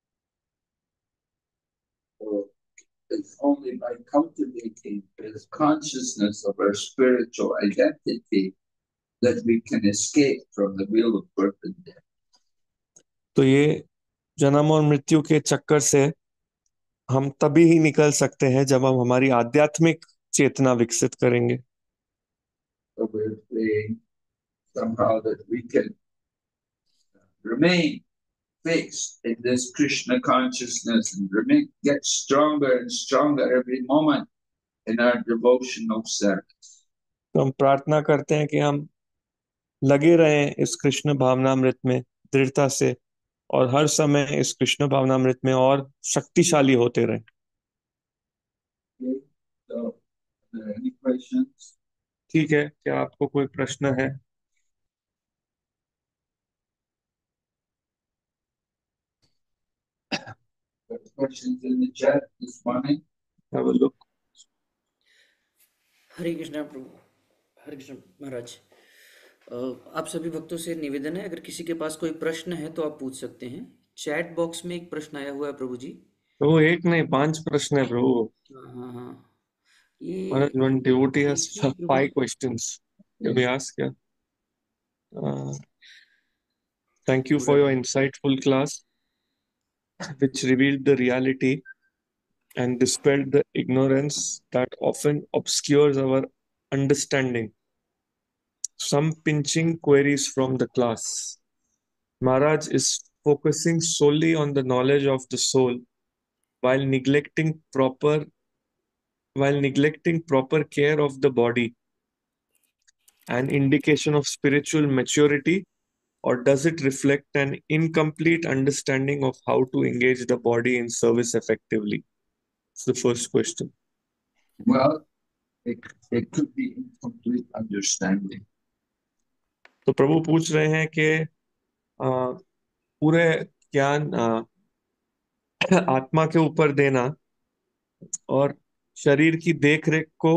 So it's only by cultivating this consciousness of our spiritual identity that we can escape from the wheel of birth and death. तो ये जन्म और मृत्यु के चक्कर से हम तभी ही निकल सकते हैं जब हम हमारी आध्यात्मिक चेतना विकसित करेंगे। So we're praying somehow that we can remain fixed in this Krishna consciousness and get stronger and stronger every moment in our devotional service. तो हम प्रार्थना करते हैं कि हम लगे रहें इस कृष्ण भावनामृत में दृढ़ता से और हर समय इस कृष्ण भावनामृत में और शक्तिशाली होते रहें। Okay, so are there any questions? ठीक है, क्या आपको कोई प्रश्न है? Questions in the chat this morning? Have a look. हरे कृष्णा प्रभु, हरे कृष्ण महाराज। आप सभी भक्तों से निवेदन है, अगर किसी के पास कोई प्रश्न है तो आप पूछ सकते हैं। चैट बॉक्स में एक प्रश्न आया हुआ है प्रभु जी। तो एक नहीं 5 प्रश्न है प्रभु। हाँ, ये One devotee has देखिए प्रभु 5 questions. Can we ask? Yeah. Thank you for your insightful class, which revealed the reality and dispelled the ignorance that often obscures our understanding. Some pinching queries from the class. Maharaj is focusing solely on the knowledge of the soul while neglecting proper care of the body, an indication of spiritual maturity, or does it reflect an incomplete understanding of how to engage the body in service effectively? It's the first question. Well, it could be incomplete understanding. तो प्रभु पूछ रहे हैं कि पूरे ज्ञान आत्मा के ऊपर देना और शरीर की देखरेख को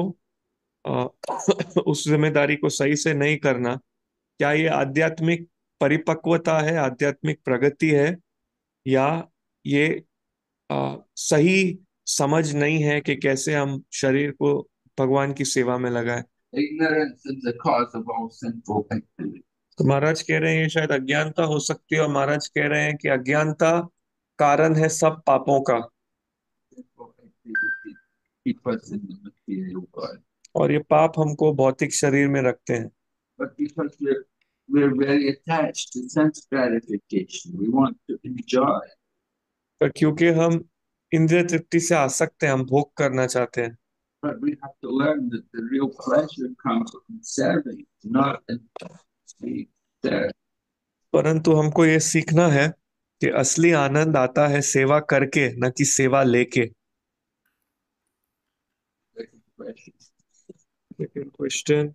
उस जिम्मेदारी को सही से नहीं करना, क्या ये आध्यात्मिक परिपक्वता है, आध्यात्मिक प्रगति है, या ये सही समझ नहीं है कि कैसे हम शरीर को भगवान की सेवा में लगाएं? Ignorance is the cause of all sinful activity. तो महाराज कह रहे हैं ये शायद अज्ञानता हो सकती है, और महाराज कह रहे हैं कि अज्ञानता कारण है सब पापों का, Sinful activity keep us in the material world. और ये पाप हमको भौतिक शरीर में रखते हैं। But because we're very attached to sense gratification, we want to enjoy. पर क्योंकि हम इंद्रिय तृप्ति से आसक्त हैं, हम भोग करना चाहते हैं। But we have to learn that the real pleasure comes from serving, not in being there. परंतु हमको ये सीखना है कि असली आनंद आता है सेवा करके, न कि सेवा लेके। Second question. Second question.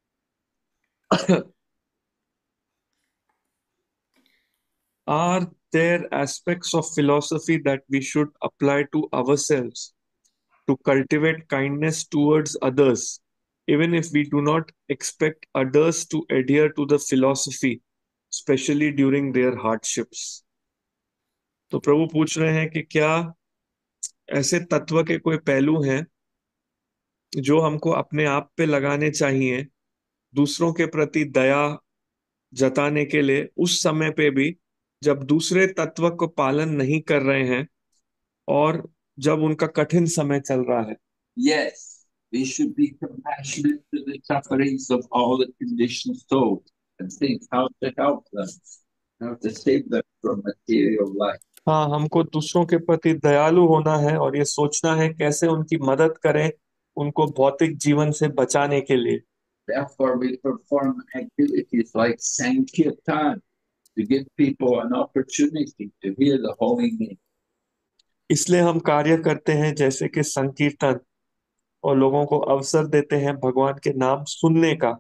Are there aspects of philosophy that we should apply to ourselves to cultivate kindness towards others, even if we do not expect others to adhere to the philosophy, specially during their hardships. तो प्रभु पूछ रहे हैं कि क्या ऐसे तत्व के कोई पहलू हैं जो हमको अपने आप पे लगाने चाहिए दूसरों के प्रति दया जताने के लिए, उस समय पे भी जब दूसरे तत्व को पालन नहीं कर रहे हैं और जब उनका कठिन समय चल रहा है। Yes, we should be compassionate to the sufferings of all the conditioned souls and think how to help them, how to save them from material life. हाँ, हमको दूसरों के प्रति दयालु होना है और ये सोचना है कैसे उनकी मदद करें उनको भौतिक जीवन से बचाने के लिए। Therefore, we perform activities like Sankirtan to give people an opportunity to hear the holy name. इसलिए हम कार्य करते हैं जैसे कि संकीर्तन, और लोगों को अवसर देते हैं भगवान के नाम सुनने का।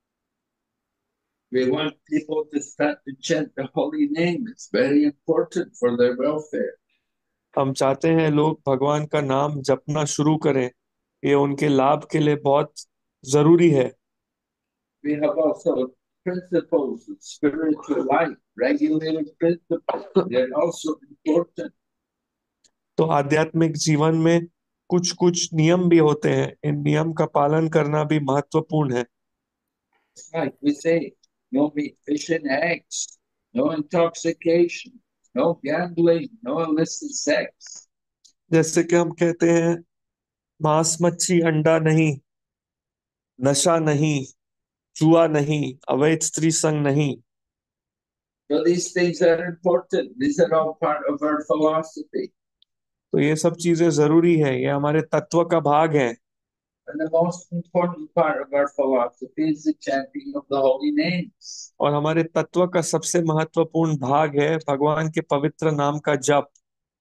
We want people to start to chant the holy name. It's very important for their welfare. हम चाहते हैं लोग भगवान का नाम जपना शुरू करें, ये उनके लाभ के लिए बहुत जरूरी है। We have also principles of spiritual life, regulated principles. They're also important. तो आध्यात्मिक जीवन में कुछ कुछ नियम भी होते हैं, इन नियम का पालन करना भी महत्वपूर्ण है। It's like we say, no meat, fish, and eggs, no intoxication, no gambling, no illicit sex. जैसे कि हम कहते हैं मांस मच्छी अंडा नहीं, नशा नहीं, जुआ नहीं, अवैध स्त्री संग नहीं। So these things are important. These are all part of our philosophy. तो ये सब चीजें जरूरी है, ये हमारे तत्व का भाग है। And the most important part of our philosophy is the chanting of the holy names. और हमारे तत्व का सबसे महत्वपूर्ण भाग है भगवान के पवित्र नाम का जप।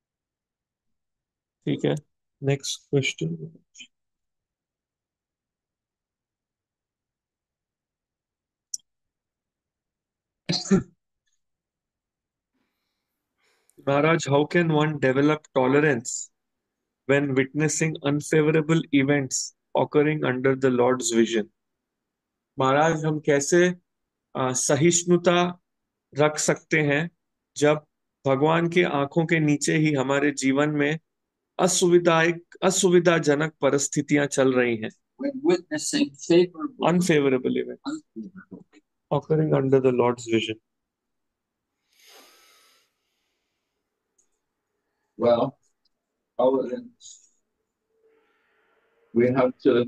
ठीक है, next question. Maharaj, how can one develop tolerance when witnessing unfavorable events occurring under the Lord's vision? महाराज, हम कैसे सहिष्णुता रख सकते हैं जब भगवान की आंखों के नीचे ही हमारे जीवन में असुविधाजनक परिस्थितियां चल रही हैं। When witnessing favorable, Unfavorable events unfavorable. occurring under the Lord's vision. Well, tolerance. We have to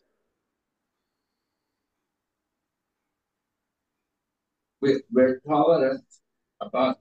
we're tolerant about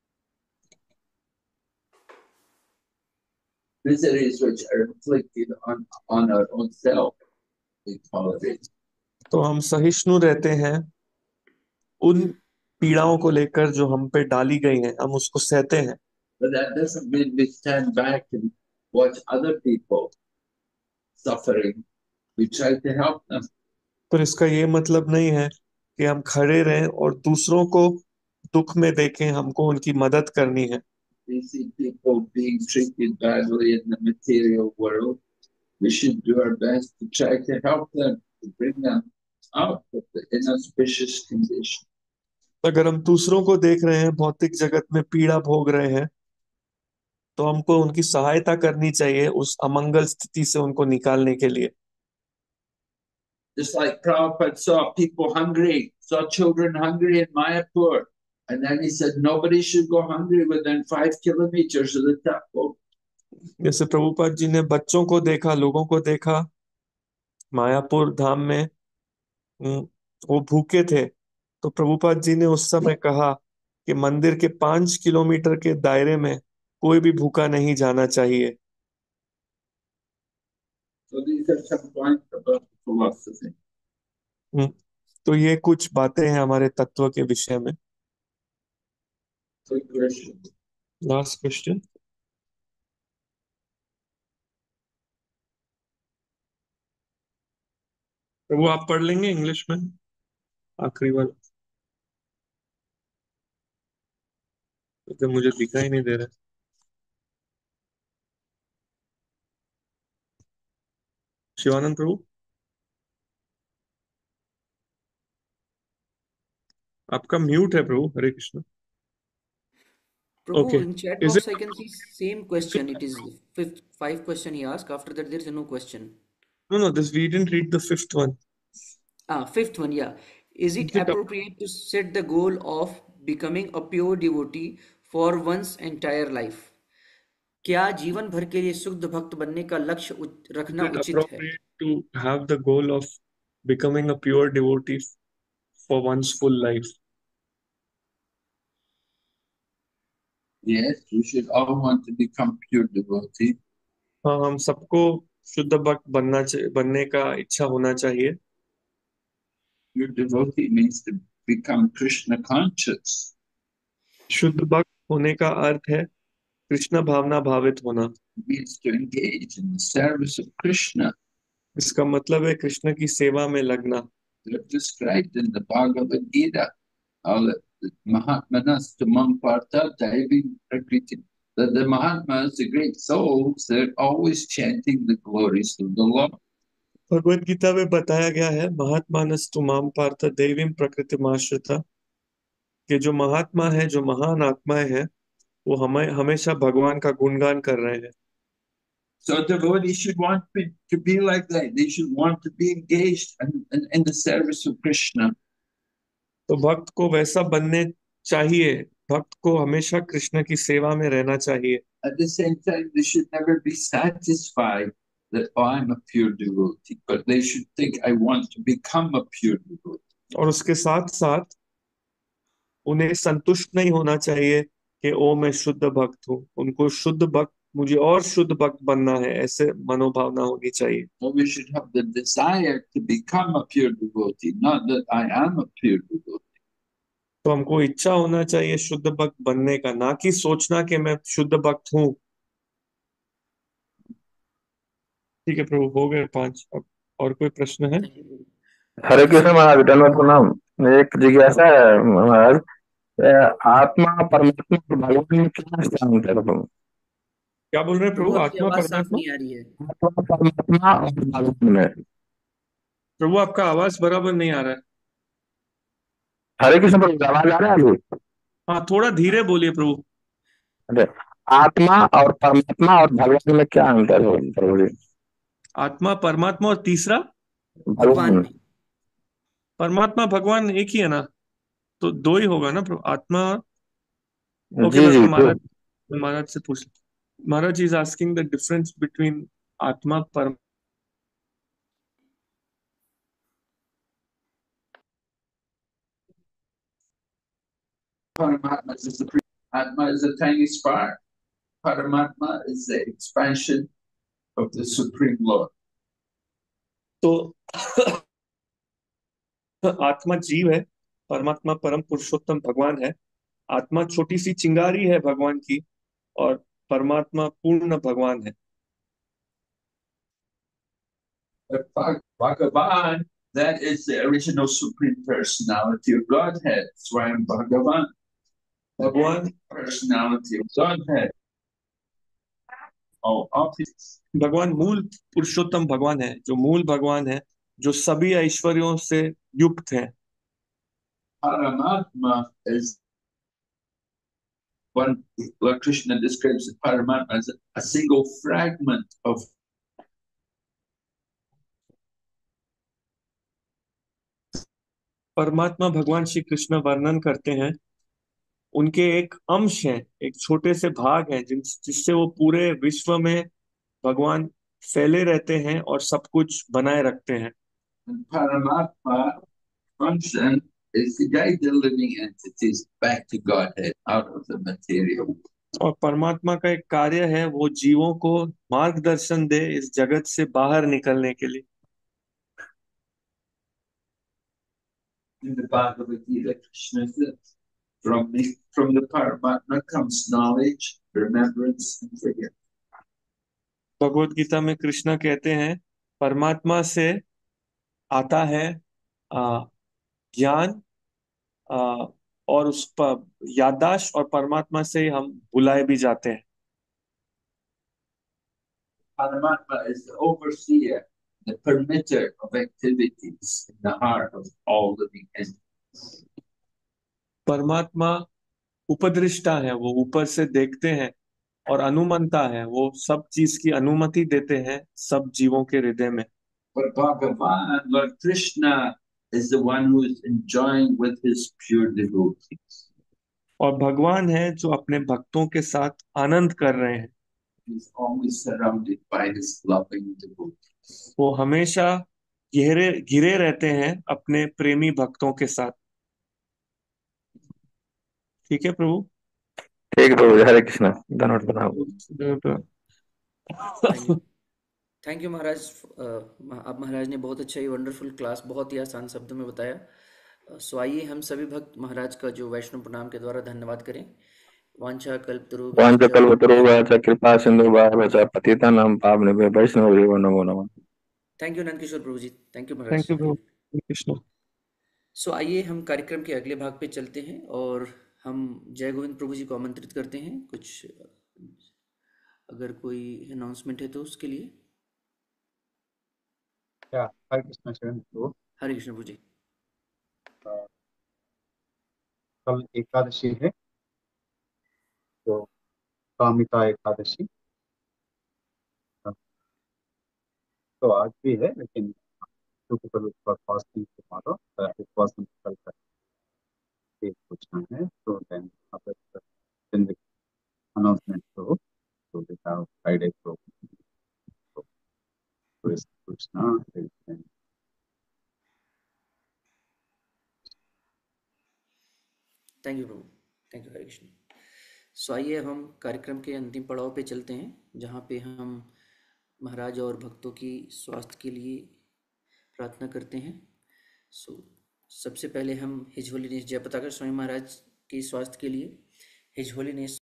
miseries which are inflicted on our own self. We tolerate. तो हम सहिष्णु रहते हैं उन पीड़ाओं को लेकर जो हम पे डाली गई हैं, हम उसको सहते हैं। But that doesn't mean we stand back and watch other people suffering. We try to help them. पर इसका ये मतलब नहीं है कि हम खड़े रहें और दूसरों को दुख में देखें, हमको उनकी मदद करनी है। We see people being treated badly in the material world. We should do our best to try to help them, to bring them out of the inauspicious condition. अगर हम दूसरों को देख रहे हैं भौतिक जगत में पीड़ा भोग रहे हैं, तो हमको उनकी सहायता करनी चाहिए उस अमंगल स्थिति से उनको निकालने के लिए। Just like Prabhupada saw people hungry, saw children hungry in Mayapur, and then he said nobody should go hungry within 5 kilometers of the temple. जैसे प्रभुपाद जी ने बच्चों को देखा, लोगों को देखा मायापुर धाम में, वो भूखे थे, तो प्रभुपाद जी ने उस समय कहा कि मंदिर के 5 किलोमीटर के दायरे में कोई भी भूखा नहीं जाना चाहिए। So these are some points about philosophy. तो ये कुछ बातें हैं हमारे तत्व के विषय में। Good question. Last question. प्रभु आप पढ़ लेंगे इंग्लिश में आखिरी वाला, तो मुझे दिखाई नहीं दे रहा है। शिवानंद प्रभु। आपका म्यूट है प्रभु। हरे Krishna. Prabhu, okay, in chat is box I it? can see same question. It is fifth five question he asked. After that there is no question. No no, this we didn't read the fifth one. Fifth one, yeah. Is it is it? appropriate to set the goal of becoming a pure devotee for one's entire life? क्या जीवन भर के लिए शुद्ध भक्त बनने का लक्ष्य Is रखना it उचित है? appropriate to have the goal of becoming a pure devotee for one's full life? Yes, we should all want to become pure devotee. हाँ, हम सबको शुद्ध भक्त बनने का इच्छा होना चाहिए। Pure devotee means to become Krishna conscious. शुद्ध भक्त होने का अर्थ है कृष्ण भावना भावित होना। It means to engage in the service of Krishna. इसका मतलब है कृष्ण की सेवा में लगना। They're described in the Bhagavad Gita. All the Mahatmanas, Tamam Partha, Daiving Prakriti. The Mahatmas, the great souls, they're always chanting the glories of the Lord. Bhagavad Gita में बताया गया है, महात्मानस तुमाम पार्थ दैवीं प्रकृतिमाश्रिता, कि जो महात्मा है, जो महान आत्माएं हैं, वो हमें हमेशा भगवान का गुणगान कर रहे हैं। So devotees should want to be like that. They should want to be engaged in the service of Krishna. तो भक्त को वैसा बनने चाहिए। भक्त को हमेशा कृष्ण की सेवा में रहना चाहिए। At the same time, they should never be satisfied that, oh, I'm a pure devotee, but they should think, I want to become a pure devotee. और उसके साथ साथ उन्हें संतुष्ट नहीं होना चाहिए कि ओ मैं शुद्ध भक्त हूँ। उनको शुद्ध भक्त, मुझे और शुद्ध भक्त बनना है, ऐसे मनोभावना होनी चाहिए। So we should have the desire to become a pure devotee, not that I am a pure devotee. तो हमको इच्छा होना चाहिए शुद्ध भक्त बनने का, ना कि सोचना कि मैं शुद्ध भक्त हूँ। ठीक है प्रभु, हो गए 5। अब और कोई प्रश्न है? हरे कृष्ण महाराज, दंडवत प्रणाम। एक जिज्ञासा है महाराज, आत्मा परमात्मा और भगवान में क्या अंतर है? क्या बोल रहे हैं प्रभु प्रभु? आपकी आत्मा आवाज साफ परमात्मा? नहीं आ रही है। आत्मा परमात्मा और भगवान में। प्रभु आपका आवाज बराबर नहीं आ रहा है। हरे कृष्ण प्रभु, आवाज आ रहा है अभी? हाँ, थोड़ा धीरे बोलिए प्रभु। अरे, आत्मा और परमात्मा और भगवान में क्या अंतर है प्रभु जी? आत्मा परमात्मा और तीसरा भगवान भगवान। में। परमात्मा भगवान एक ही है ना, तो दो ही होगा ना प्रभु, आत्मा। ओके, जी मैं जी, तो महाराज महाराज से पूछ। महाराज is asking the difference between atma पर। Paramatma is the supreme. Atma is a tiny spark. Paramatma is the expansion of the Supreme Lord. तो आत्मा जीव है, परमात्मा परम पुरुषोत्तम भगवान है। आत्मा छोटी सी चिंगारी है भगवान की, और परमात्मा पूर्ण भगवान है। But Bhagavan, that is the original Supreme Personality of Godhead. Swayam Bhagavan. भगवान Personality of Godhead. All opposites. भगवान मूल पुरुषोत्तम भगवान है, जो मूल भगवान है, जो सभी ऐश्वर्यों से युक्त है। Paramatma is one. Lord Krishna describes Paramatma as a single fragment of. परमात्मा भगवान श्री कृष्ण वर्णन करते हैं, उनके एक अंश है, एक छोटे से भाग है, जिससे वो पूरे विश्व में भगवान फैले रहते हैं और सब कुछ बनाए रखते हैं। And Paramatma function is to guide the living entities back to Godhead out of the material. और परमात्मा का एक कार्य है, वो जीवों को मार्गदर्शन दे इस जगत से बाहर निकलने के लिए। In the Bhagavad Gita, Krishna says, from the Paramatma comes knowledge, remembrance, and forgiveness. Bhagavad Gita में कृष्ण कहते हैं, परमात्मा से आता है ज्ञान, और उस पर याददाश्त, और परमात्मा से हम बुलाए भी जाते हैं। Paramatma is the overseer, the permitter of activities in the heart of all living entities. परमात्मा उपदृष्टा है, वो ऊपर से देखते हैं, और अनुमंता है, वो सब चीज की अनुमति देते हैं सब जीवों के हृदय में। But Bhagavan, Lord Krishna, is the one who is enjoying with his pure devotees. और भगवान है जो अपने भक्तों के साथ आनंद कर रहे हैं। He's always surrounded by his loving devotees. वो हमेशा घिरे घिरे रहते हैं अपने प्रेमी भक्तों के साथ। ठीक है प्रभु। ठीक है प्रभु, हरे कृष्णा, धन्यवाद प्रणाम। थैंक यू महाराज। अब महाराज ने बहुत अच्छा, ही वंडरफुल क्लास बहुत ही आसान शब्दों में बताया। सो आइए हम सभी भक्त महाराज का जो वैष्णव प्रणाम के द्वारा धन्यवाद करें। वांछा कल्पतरुभ्यश्च कृपा सिंधुभ्यश्च पतितानां पावनेभ्यो वैष्णवेभ्यो नमो नमः। थैंक यू नंदकिशोर प्रभु जी, थैंक यू महाराज। थैंक यू प्रभु। कृष्ण। सो आइए हम कार्यक्रम के अगले भाग पे चलते हैं और हम जय गोविंद प्रभु जी को आमंत्रित करते हैं। कुछ अगर कोई अनाउंसमेंट है तो उसके लिए। हरे कृष्ण शरण प्रभु। हरे कृष्ण प्रभु जी। कल एकादशी है, तो कामिका एकादशी, तो आज भी है, लेकिन क्योंकि कल उसका फास्टिंग टुमारो, उपवास कल करके पूछना है, तो देन अनाउंसमेंट तो फ्राइडे को पूछना। थैंक यू प्रभु, थैंक यू हरे कृष्ण। सो आइए अब हम कार्यक्रम के अंतिम पड़ाव पे चलते हैं, जहाँ पे हम महाराज और भक्तों की स्वास्थ्य के लिए प्रार्थना करते हैं। सो सबसे पहले हम हिज होलीनेस जय पताका स्वामी महाराज की स्वास्थ्य के लिए हिज होलीनेस